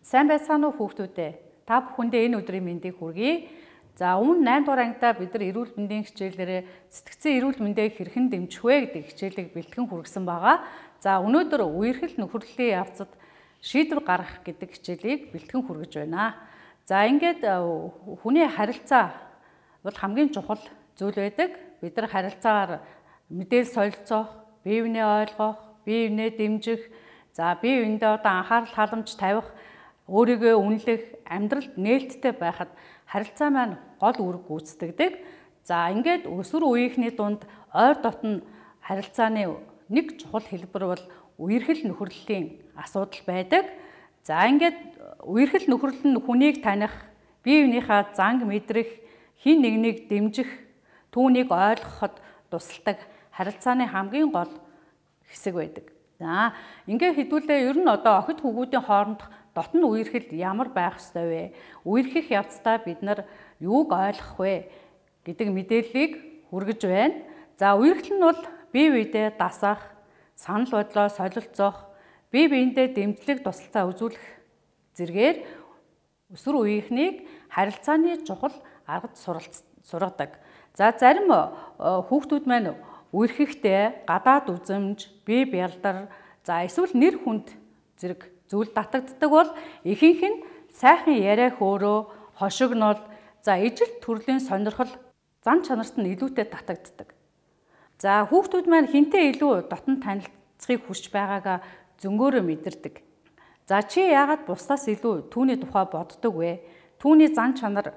Сайн байцгаана уу хүүхдүүдээ. Та бүхэндээ энэ өдрийн мэндийг хүргэе. За өмнө 8 дугаар ангидаа бид нар эрүүл мэндийн хичээлээрээ сэтгцэн эрүүл мэндийг хэрхэн дэмжих вэ гэдэг хичээлийг бэлтгэн хүргэсэн байгаа. За өнөөдөр үерхэл нөхөрлөлийн явцад шийдвэр гаргах гэдэг хичээлийг бэлтгэн хүргэж байна. За ингээд хүний харилцаа бол хамгийн чухал зүйл байдаг. Бид нар харилцаагаар мэдээлэл солилцох, бие биенээ ойлгох, бие биенээ дэмжих, за бие биендээ одоо анхаарал халамж тавих, өөрийгөө үнэлэх, амьдралд нээлттэй байхад харилцаа маань гол үүрэг гүйцэтгэдэг. За ингээд өсвөр үеийнхний дунд ойр дотн харилцааны нэг чухал хэлбэр бол үерхэл нөхөрлөлийн асуудал байдаг. За ингээд үерхэл нөхөрлөл нь хүнийг таних, бие биенийхээ занг мэдрэх, хин нэгнийг дэмжих, түүнийг ойлгоход тусалдаг харилцааны хамгийн гол хэсэг байдаг. За ингээ хэдүүлээ ер нь одоо охид хүүгүүдийн хоорондох дотн үерхэл ямар байх ёстой вэ? Үерхэх явцдаа бид нар юуг ойлгох вэ гэдэг мэдээллийг хүргэж байна. За үерхэл нь бол бие биедээ дасах, санал бодлоо солилцох, бие биендээ дэмжлэг тусалцаа үзүүлэх зэргээр өсвөр үеийнхнийг харилцааны чухал аргад сургадаг. За зарим хүүхдүүд маань үерхэхдээ гадаад үзэмж, бие бялдар, за эсвэл нэр хүнд зэрэг зүйл татагддаг бол ихэнх нь сайхан яриа хөөрөө, хошигнол, за ижил төрлийн сонирхол зан чанарт нь илүүтэй татагддаг. За хүүхдүүд маань хинтээ илүү дотн танилцахыг хүсэж байгаагаа зөнгөөрөө мэдэрдэг. За чи яагаад бусдаас илүү түүний тухай боддог вэ? Түүний зан чанар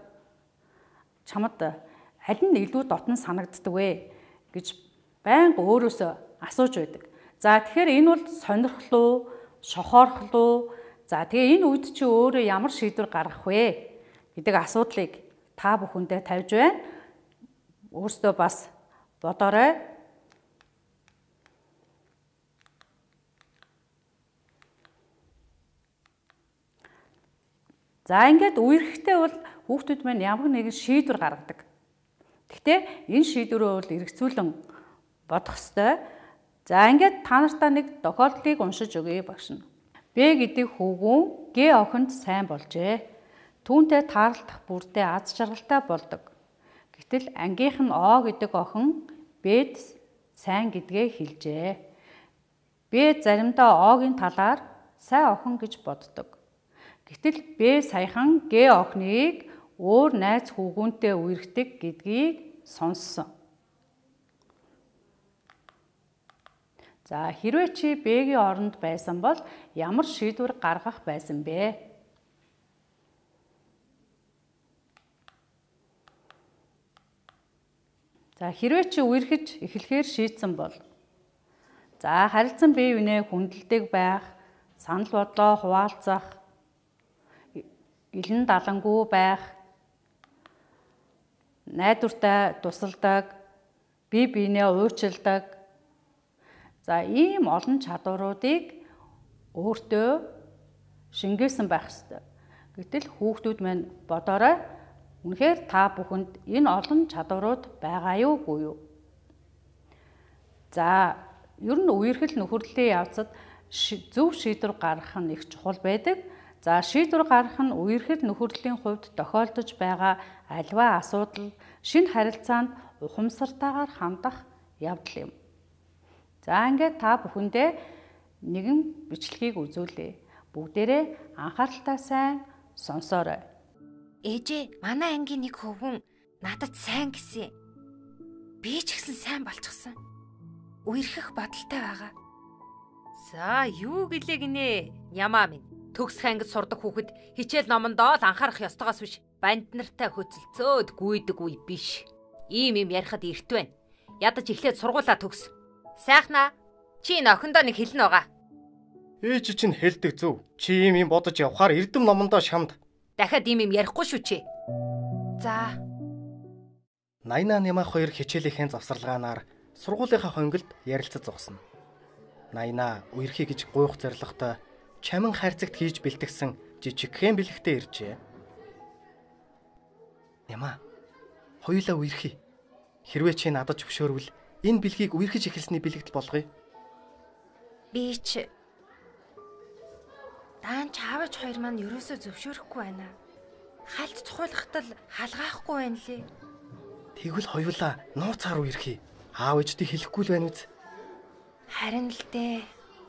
чамд аль нь илүү дотн санагддаг вэ гэж байнга өөрөөсөө асууж байдаг. За тэгэхээр энэ бол сонирхол уу, шохоорхол уу? За тэгээ энэ үед чи өөрөө ямар шийдвэр гаргах вэ гэдэг асуудлыг та бүхэндээ тавьж байна. Өөрсдөө бас бодоорой. За ингээд үерхэхдээ бол хүүхдүүд маань ямар нэгэн шийдвэр гаргадаг. Гэхдээ энэ шийдвэрөө бол эргцүүлэн бодох ёстой. За ингээд та нартаа нэг тохиолдлыг уншиж өгье багш нь. Б гэдэг хүүгүүн Г охинд сайн болжээ. Түүнтэй таарлах бүрдээ аз жаргалтай болдог. Гэтэл ангийнх нь О гэдэг охин Б-д сайн гэдгээ хэлжээ. Б заримдаа О-гийн талаар сайн охин гэж боддог. Гэтэл Б саяхан Г охиныг өөр найз хүүгүүнтэй үерхдэг гэдгийг сонссон. За хэрвээ чи Б-гийн оронд байсан бол ямар шийдвэр гаргах байсан бэ? За хэрвээ чи үерхэж эхлэхээр шийдсэн бол за харилцан бие биенээ хүндэлдэг байх, санал бодлоо хуваалцах, илэн далангуй байх, найдвартай тусалдаг, бие биенээ уучилдаг. За ийм олон чадваруудыг өөртөө шингээсэн байх ёстой. Гэтэл хүүхдүүд маань бодоорой. Үнэхээр та бүхэнд энэ олон чадварууд байгаа юу үгүй юу? За ер нь үерхэл нөхөрлөлийн явцад зөв шийдвэр гаргах нь их чухал байдаг. За шийдвэр гаргах нь үерхэл нөхөрлөлийн хувьд тохиолдож байгаа аливаа асуудал, шинэ харилцаанд ухамсартайгаар хандах явдал юм. За ингээд та бүхэндээ нэгэн бичлэгийг үзүүлье. Бүгдээрээ анхааралтай сайн сонсоорой. Ээжээ, манай ангийн нэг хөвгүн надад сайн гэсэн. Би ч гэсэн сайн болчихсон. Үерхэх бодолтой байгаа. За юу гэлээ гинэ? Ямаа минь. Төгсөх ангид сурдаг хүүхэд хичээл номондоо л анхаарах ёстойгоос биш. Банд нартай хөцөлцөөд гүйдэг үе биш. Ийм ярихад эрт байна. Ядаж эхлээд сургуулаа төгс. Сайхнаа. Чи энэ охиндоо нэг хэлнэ байгаа. Ээж чинь хэлдэг зөв. Чи ийм бодож явхаар эрдэм номондоо шамд. Дахиад ийм ярихгүй шүү чи. За. Найнаа нямаах хоёр хичээлийнхээ завсарлагаанаар сургуулийнхаа хонгилд ярилцаж зогсно. Найнаа үерхий гэж гуйх зорилготой чамин хайрцагт хийж бэлтгэсэн жижигхэн бэлэгтээ иржээ. Нямаа, хоёулаа үерхий. Хэрвээ чи надад зөвшөөрвөл энэ бэлгийг үерхэж эхэлсний бэлэгдэл болгоё. Би ч Даан чаавч хоёр маань ерөөсөө зөвшөөрөхгүй байна. Хальт цохиулахтал халгаахгүй байна лээ. Тэгвэл хоёулаа нууцаар үерхий. Аав ээжтэй хэлэхгүй л байна үз. Харин л дээ.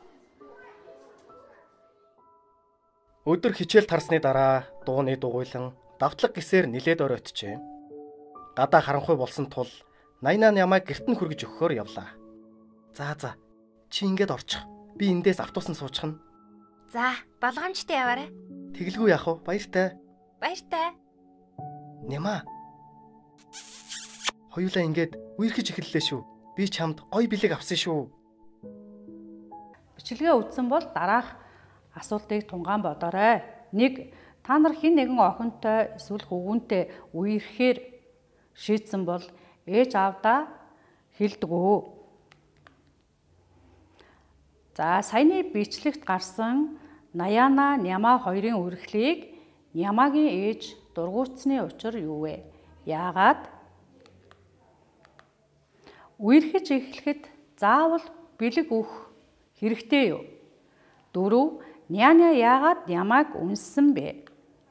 Өдөр хичээл тарсны дараа дууны дугуйлан давтлаг гисээр нилээд оройтжээ. Гадаа харанхуй болсон тул Найна намайг гэрт нь хүргэж өгөхөөр явлаа. За чи ингээд орчих. Би эндээс автобусан суучихна. За, болгоомжтой яваарай. Тэгэлгүй яах вэ? Баяртай. Баяртай. Нямаа. Хоёулаа ингээд үерхэж эхэллээ шүү. Би чамд гой бэлэг авсан шүү. Бичлэгээ үзсэн бол дараах асуултыг тунгаан бодоорой. 1. Та нар хэн нэгэн охинтой эсвэл хөвгүүнтэй үерхээр шийдсэн бол ээж аавдаа хэлдэг үү? За, саяны бичлэгт гарсан Наяна, Няма хоёрын үерхлийг Нямагийн ээж дургуутсны учир юу вэ? Яагаад? Үерхэж эхлэхэд заавал бэлэг өгөх хэрэгтэй юу? 4. Няня яагаад Нямааг үнссэн бэ?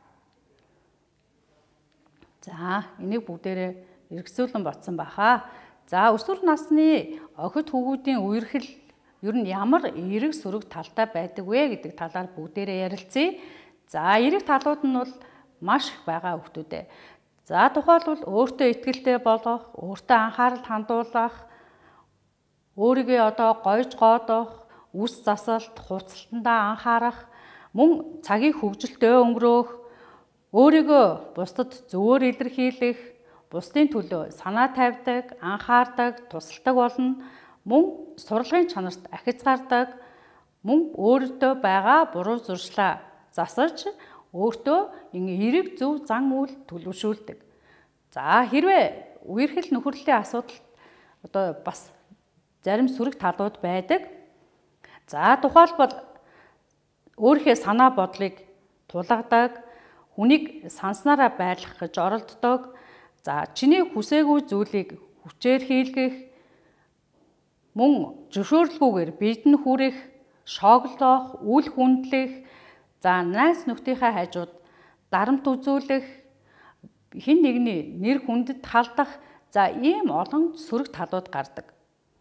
За, энийг бүгдээрээ эргэцүүлэн бодсон баха. За, өсвөр насны охид хүүгүүдийн үерхэл ер нь ямар эерэг сөрөг талтай байдаг вэ гэдэг талаар бүгдээрээ ярилцъя. За, эерэг талууд нь бол маш их байгаа хүүхдүүдээ. За, тухайлбал өөртөө итгэлтэй болох, өөртөө анхаарал хандуулах, өөрийгөө гойж гоодох, үс засалт, хуцалтандаа анхаарах, мөн цагийг хөвгөлтэй өнгөрөөх, өөрийгөө бусдад зөвөр илэрхийлэх, бусдын төлөө санаа тавьдаг, анхаардаг, тусалдаг болно. Мөн сурлагын чанарт ахиц гардаг, мөн өөртөө байгаа буруу зуршлаа засаж өөртөө эерэг зөв зан үйл төлөвшүүлдэг. За, хэрвээ үерхэл нөхөрлөлийн асуудал бас зарим сөрөг талууд байдаг. За, тухайлбал өөрийнхөө санаа бодлыг тулгадаг, хүнийг санснараа байлгах гэж оролддог. За, чиний хүсээгүй зүйлийг хүчээр хийлгэх, мөн зөвшөөрлгүйгээр биедэн хүрэх, шоглох, үл хүндлэх, за найз нөхдийнхээ хажууд дарамт үзүүлэх, хэн нэгний нэр хүндэд халдах, за ийм олон сөрөг талууд гардаг.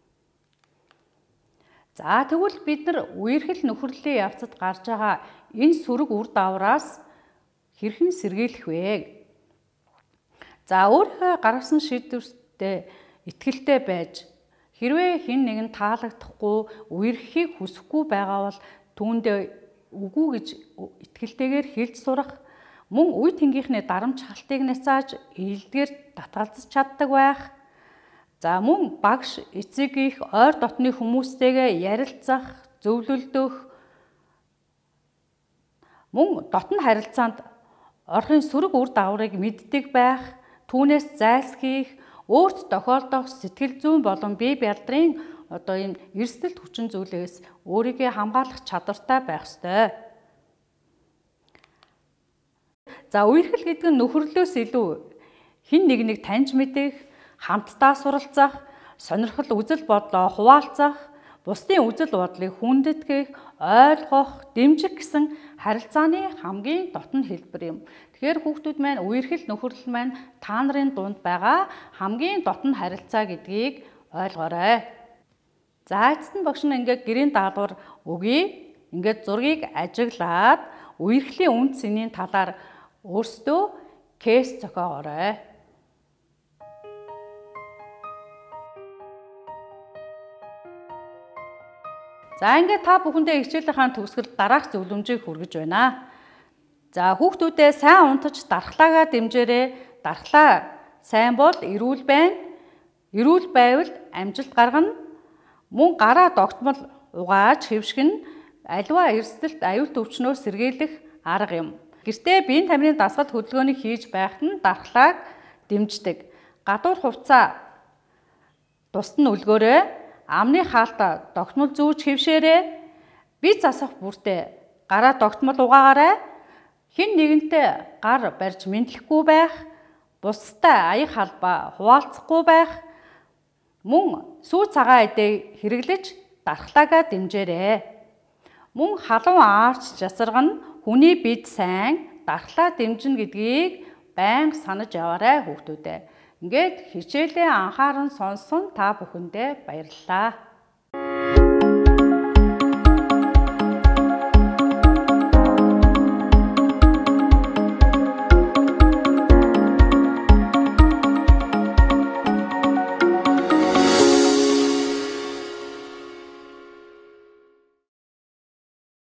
За, тэгвэл бид нар үерхэл нөхөрлөлийн явцад гарч байгаа энэ сөрөг үр дагавраас хэрхэн сэргийлэх вэ? За, өөрийнхөө гаргасан шийдвэртээ итгэлтэй байж хэрвээ хэн нэгэн таалагдахгүй, үерхийг хүсэхгүй байгаа бол түүндээ үгүй гэж итгэлтэйгээр хэлж сурах, мөн үе тэнгийнхний дарамт халтыг няцааж илдгээр татгалзаж чаддаг байх. За, мөн багш, эцэг их, ойр дотны хүмүүстэйгээ ярилцах, зөвлөлдөх, мөн дотн харилцаанд орохын сөрөг үр дагаврыг мэддэг байх, түүнээс зайлсхийх, өөрт тохиолдох сэтгэл зүйн болон бие бядрын ийм эрсдэлт хүчин зүйлээс өөрийгөө хамгаалах чадвартай байх ёстой. За, үерхэл гэдэг нь нөхөрлөөс илүү хэн нэгнийг таньж мэдэх, хамтдаа суралцах, сонирхол үзэл бодлоо хуваалцах, бусдын үзэл бодлыг хүндэтгэх, ойлгох, дэмжих гэсэн харилцааны хамгийн дотн хэлбэр юм. Тэгэхээр хүүхдүүд маань үерхэл нөхөрлөл маань та нарын дунд байгаа хамгийн дотн харилцаа гэдгийг ойлгоорой. За, эцэст нь багш нь ингээд гэрийн даалгавар өгье. Ингээд зургийг ажиглаад үерхлийн үнд цэнийн талаар өөрсдөө кейс зохиогоорой. За, ингээд та бүхэндээ хичээлийнхаа төгсгөл дараах зөвлөмжийг хүргэж байна. За, хүүхдүүдээ сайн унтаж дархлаагаа дэмжээрэй. Дархлаа сайн бол эрүүл байна. Эрүүл байвал амжилт гаргана. Мөн гараа тогтмол угааж хэвшгэн аливаа эрсдэлт аюул төвчнөөс сэргийлэх арга юм. Гэртээ биеийн тамирын дасгал хөдөлгөөнийг хийж байхад нь дархлааг дэмждэг. Гадуур хувцас тусад нь үлгөөрэй. Амны хаалтаа тогтмол зүүж хэвшээрэй. Бие засах бүртээ гараа тогтмол угаагаарай. Хэн нэгэнтэй гар барьж мэдлэхгүй байх, бусдад аяг халбаа хуваалцахгүй байх, мөн сүү цагаан эдээ хэрэглэж дархлаагаа дэмжээрэй. Мөн халуун аарч жасарга нь хүний бид сайн дархлаа дэмжинэ гэдгийг байнга санаж яваарай хүүхдүүдээ. Ингээд хичээлээ анхааран сонссон та бүхэндээ баярлалаа.